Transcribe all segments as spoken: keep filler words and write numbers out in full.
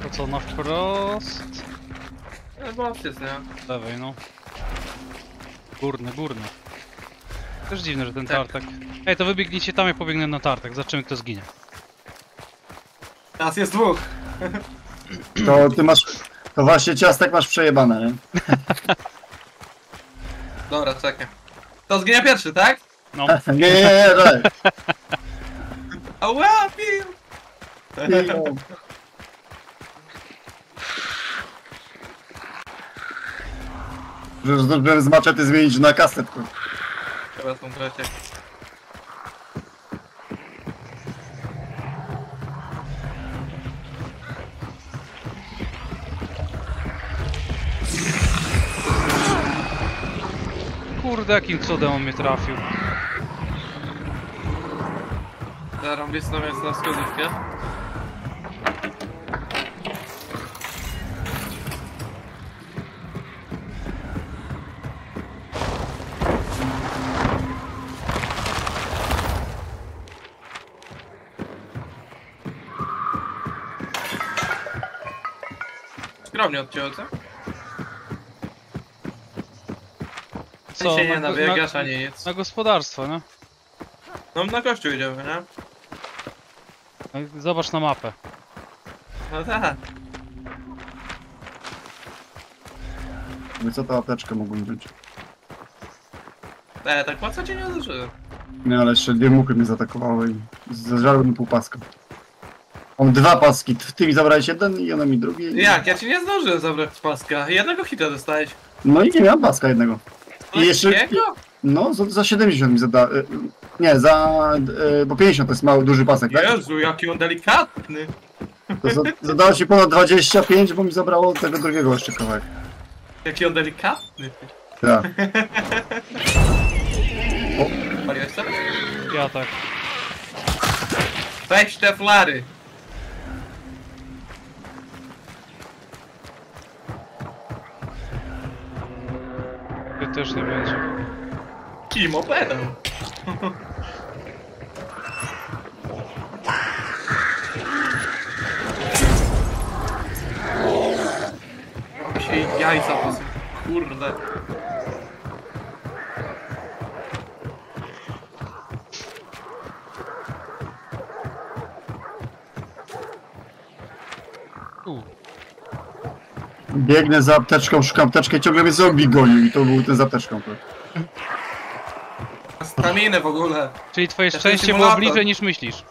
To co, na wprost? No boss jest, nie? Lewej, no. Górny, górny. Też dziwne, że ten Tak. tartak... Ej, to wybiegnijcie tam, jak pobiegnę na tartak. Zobaczymy, kto zginie. Nas jest dwóch. To ty masz... To właśnie ciastek masz przejebane, nie? Dobra, czekaj. To zginie pierwszy, tak? No. Nie, nie, nie, nie, daj. Ała, pim! Że zdążyłem z maczety zmienić na kaset. kurwa. Trzeba tą tracie. Kurde, jakim cudem on mnie trafił. Zarąbistą jest na skrzydłówkę. Skromnie odcięło, co? Ty się nie na, nabiegasz, na, ani nic. na gospodarstwo, nie? No na kościół idziemy, nie? No, zobacz na mapę. No tak. Mówię, co to apteczkę mogłem wziąć? E, tak po co cię nie uderzyłem? Nie, ale jeszcze dwie muchy mnie zaatakowały i zażarły mi pół paska. Mam dwa paski, ty mi zabrałeś jeden i ona mi drugi. Jak? Ja ci nie zdążyłem zabrać paska. Jednego hita dostałeś. No i nie miałem paska jednego. No I jeszcze... Jakiego? No, za, za siedemdziesiąt mi zada... y, Nie, za... y, bo pięćdziesiąt to jest mały, duży pasek, tak? Jezu, jaki on delikatny. To za, zadało się ponad dwadzieścia pięć, bo mi zabrało tego drugiego jeszcze kawałek. Jaki on delikatny. Tak. Paliłeś sobie? Ja tak. Weź te flary. Ty też nie będzie. Kimo pedał. O się jajca posyp. Kurde. U. Biegnę za apteczką, szukam apteczkę i ciągle mnie zombie gonił i to był ten z apteczką. Tak. Staminę w ogóle. Czyli twoje Ja szczęście jestem było symulator. bliżej niż myślisz.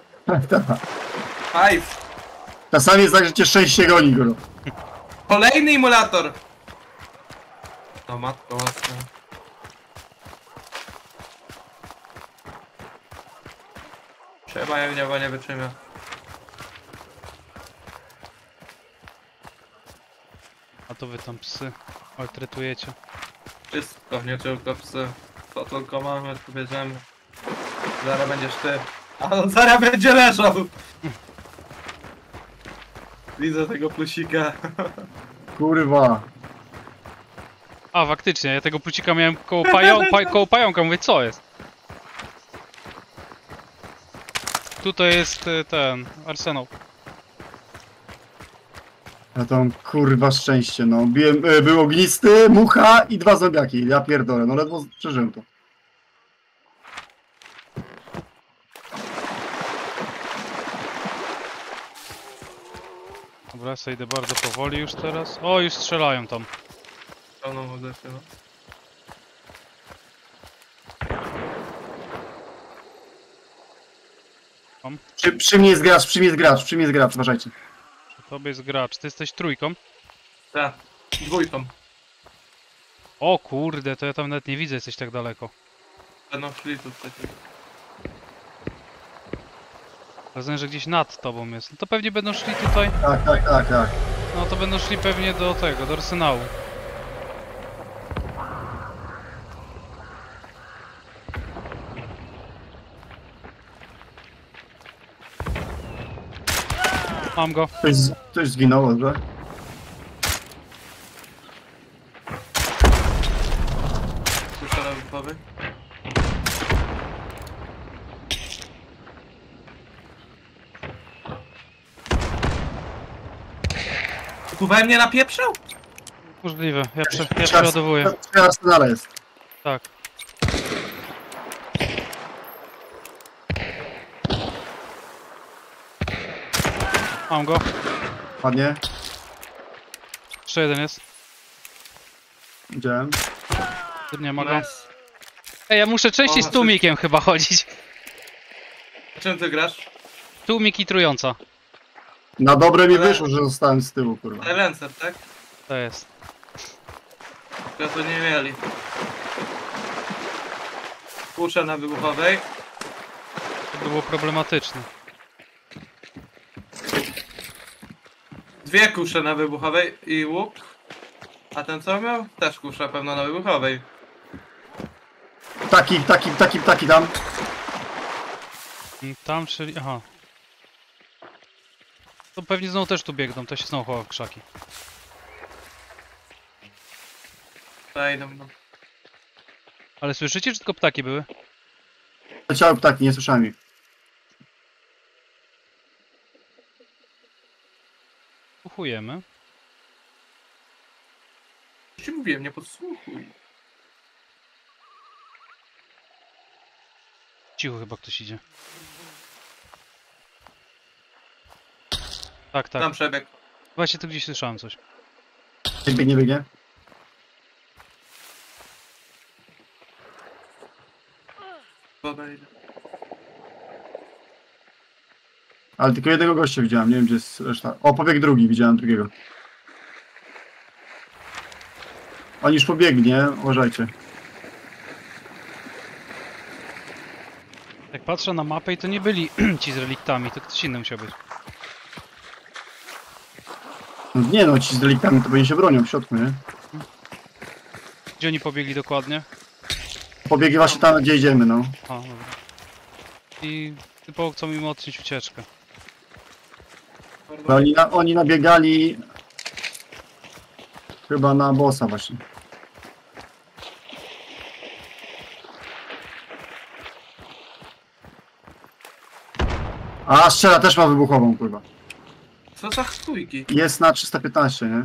Hajs. Czasami jest tak, że cię szczęście goni, góro. Kolejny emulator. O matko łaska. Trzeba jak nieba nie wytrzyma. A to wy tam psy maltretujecie. Wszystko, nie tylko psy. Co tylko mamy, to bierzemy. Zaraz będziesz ty. A on zaraz będzie leżał. Widzę tego plusika. Kurwa. A, faktycznie, ja tego plusika miałem koło, pają, pa, koło pająka, mówię, co jest? Tutaj jest y, ten, arsenał. Ja to mam kurwa szczęście, no. Biłem, e, był ognisty, mucha i dwa zombiaki. Ja pierdolę, no ledwo przeżyłem to. Dobra, ja sobie idę bardzo powoli już teraz. O, już strzelają tam. Pełną wodę się, no. Przy, przy mnie jest gracz, przy mnie jest gracz, przy mnie jest gracz, uważajcie. Przy tobie jest gracz, ty jesteś trójką. Tak, dwójką. O kurde, to ja tam nawet nie widzę, jesteś tak daleko. Będą szli tu przecież. Rozumiem, że gdzieś nad tobą jest. No to pewnie będą szli tutaj. Tak, tak, tak, tak. No to będą szli pewnie do tego, do arsenału. Mam go. Ktoś, z- ktoś zginął, dobra? Słyszę na wypowy. Tu we mnie napieprzył? Możliwe, ja, prze, ja Czas- przeładowuję. Przy arsenale jest. Tak. Mam go. Ładnie. Jeszcze jeden jest. Widziałem. Tu nie ma go. Nice. Ej, ja muszę częściej z O, tłumikiem chyba chodzić. Czym ty grasz? Tłumik i trująca. Na dobre mi Ale- wyszło, że zostałem z tyłu, kurwa. Silencer, tak? To jest. Ja to nie mieli. Kuszę na wybuchowej. To było problematyczne. Dwie kusze na wybuchowej i łuk. A ten co miał? Też kusza pewno na wybuchowej. Taki, taki, taki, taki tam. Mm, Tam, czyli... aha. To pewnie znowu też tu biegną, to się znowu chowa w krzaki. Wejdą no. Ale słyszycie, czy tylko ptaki były? Leciały ptaki, nie słyszałem ich. Uchujemy. Już ci mówiłem, nie podsłuchuj. Cicho chyba ktoś idzie. Tak, tak. Tam przebieg. Właśnie tu gdzieś słyszałem coś. Nie biegnie, biegnie. Podejdę. Ale tylko jednego gościa widziałem, nie wiem gdzie jest reszta. O, pobieg drugi, widziałem drugiego. Oni już pobiegli, nie? Uważajcie. Jak patrzę na mapę i to nie byli ci z reliktami, to ktoś inny musiał być. No, nie no, ci z deliktami to pewnie się bronią w środku, nie? Gdzie oni pobiegli dokładnie? Pobiegli właśnie tam, gdzie idziemy, no. A, dobra. I typowo chcą im odciąć ucieczkę. Bo Oni, na, oni nabiegali... Chyba na bossa właśnie. A, strzela też ma wybuchową, kurwa. Co za chujki? Jest na trzysta piętnaście, nie?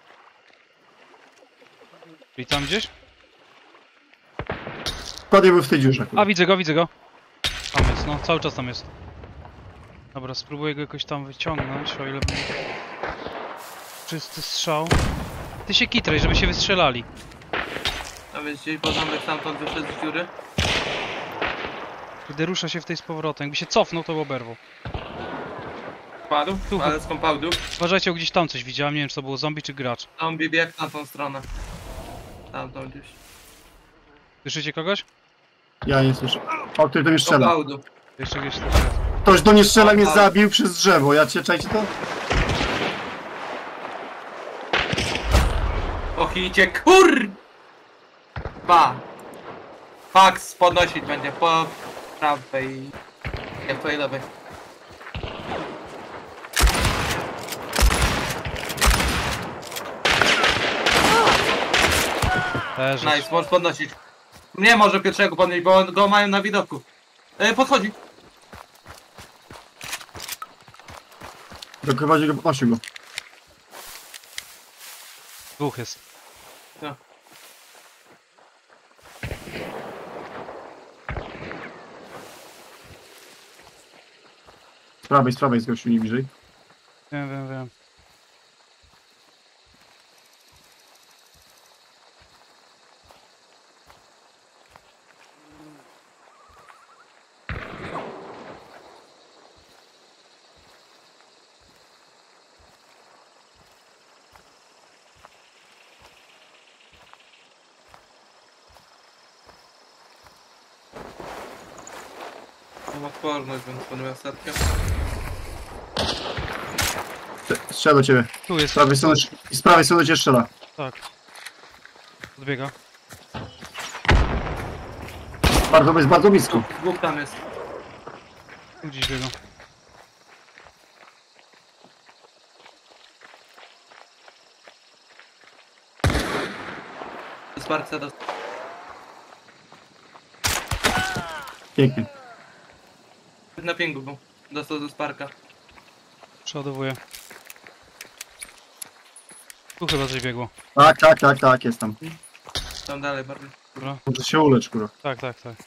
Czyli tam gdzieś? Dokładnie był w tej dziurze, kurwa. A, widzę go, widzę go. Tam jest, no, cały czas tam jest. Dobra, spróbuję go jakoś tam wyciągnąć, o ile będzie... Czysty strzał. Ty się kitraj, żeby się wystrzelali. A więc gdzieś poząbek stamtąd wyszedł z dziury. Gdy rusza się w tej z powrotem. Jakby się cofnął, to by oberwał. Padł, Tu. ale z kompaudu. Uważajcie, bo gdzieś tam coś widziałem. Nie wiem, czy to było zombie, czy gracz. Zombie biegł na tą stronę. Tamtą gdzieś. Słyszycie kogoś? Ja nie słyszę. O, który do mnie strzela. Kompaudu. Jeszcze gdzieś tam jest. Ktoś do mnie strzela, mnie zabił przez drzewo. Ja cię, czajcie to? Och, idzie kur... Ba. Fax podnosić będzie po prawej. Nie, po lewej. Leży. Nice, możesz podnosić. Nie może pierwszego podnieść, bo go mają na widoku. E, podchodzi. Dokrywać go, podnosił go. Dwóch jest. No. Z prawej, z prawej jest gościu nie bliżej. Wiem, wiem, wiem. Mam odporność, więc podniosłem setkę. Strzela do ciebie. Tu jest. Z prawej strony, z prawej strony do ciebie strzela. Tak. Odbiega. Bardzo, jest bardzo blisko. Dwóch tam jest. Tu gdzieś biegał. Sparksa do... Pięknie. Na pingu był. Dostał ze Sparka. Przeładowuję. Tu chyba coś biegło. Tak, tak, tak, tak, jestem. Tam dalej bardziej. Dobra. Może się ulecz, kurwa. Tak, tak, tak.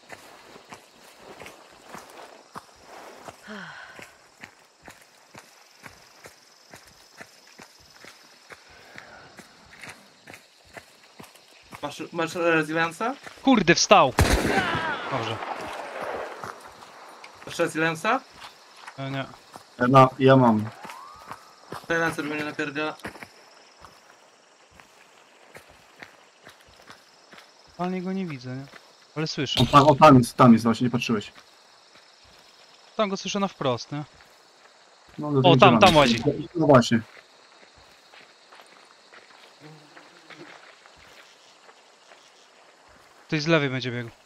Masz, masz resiliensa? Kurde, wstał! Dobrze. Masz resiliensa? E, nie. No, ja mam. Resiliensa by mnie napierdziela. Totalnie go nie widzę, nie? Ale słyszę. O, tam, o, tam jest, tam jest właśnie, nie patrzyłeś. Tam go słyszę na wprost, nie? No, do O, tej tam, dziurany. tam łazi. No właśnie. Ktoś z lewej będzie biegł.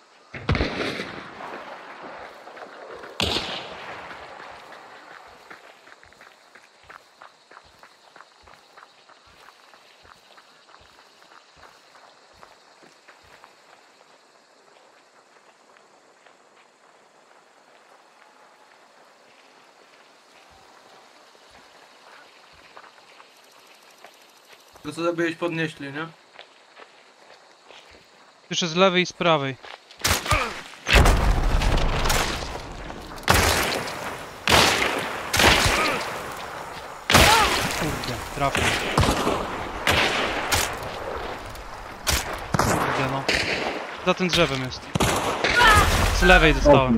To co zabyłeś podnieśli, nie? Słyszę z lewej i z prawej. Kurde, trafił. Kurde no. Za tym drzewem jest. Z lewej dostałem.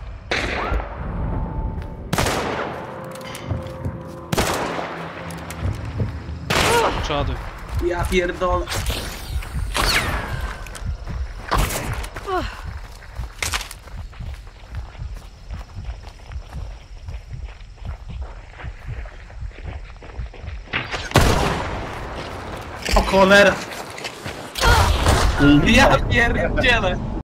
Przoduj. Ja pierdolę. O cholera! I Ja pierdzielę!